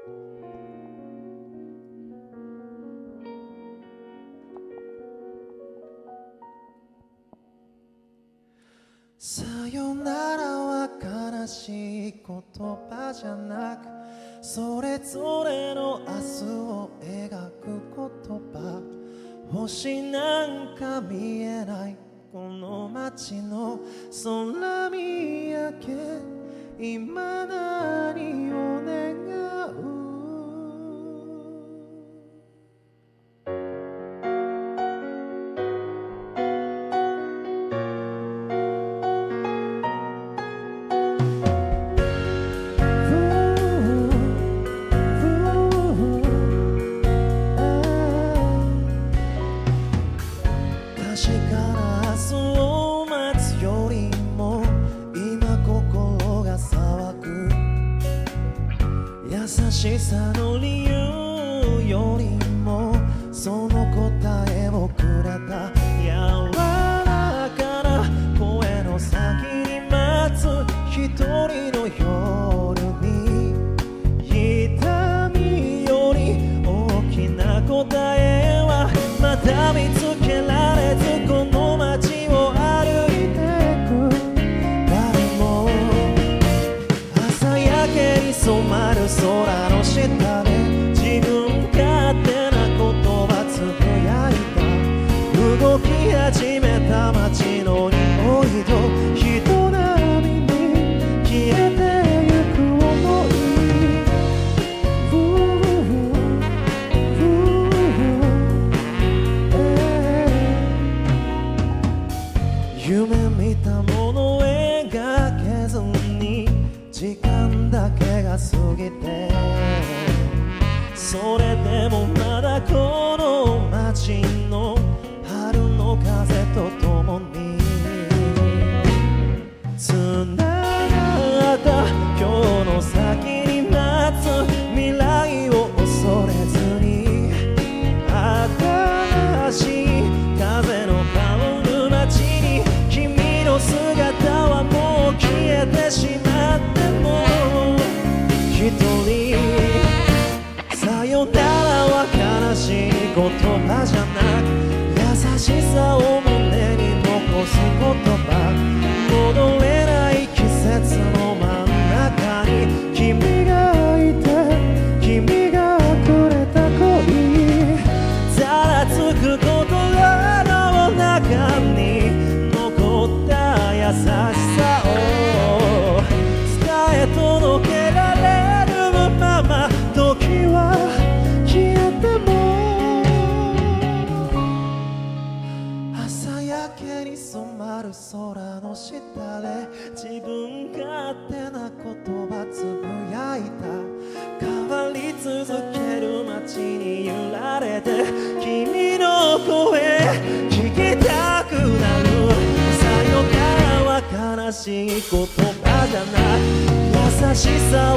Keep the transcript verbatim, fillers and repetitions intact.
さよならは悲しい言葉じゃなく、それぞれの明日を描く言葉。星なんか見えないこの街の空見上げ、今何を願う。優しさの理由よりもその答えをくれた柔らかな声の先に待つ一人の夜に、痛みより大きな答えはまだ見つけられず、この街を歩いてく。誰も朝焼けに染まる空の下で自分勝手な言葉つぶやいた。動き始めた街の匂いと人波に消えてゆく想い。夢見たもの描けずに時間だけが過ぎて、それでもまだこの街の春の風とともにつながった今日の先に待つ未来を恐れずに、新しい風の香る街に君の姿はもう消えてしまっても一人。さよならは悲しい言葉じゃなく、優しさを胸に残す言葉。戻れない季節の真ん中に君がいて、君がくれた恋。ざらつく心の中に残った優しさを伝え届けられるまま、時は消えても朝焼けに染まる空の下で自分勝手な言葉つぶやいた。変わり続ける街に揺られて君の声聞きたくなる。さよならは悲しい言葉じゃない、優しさ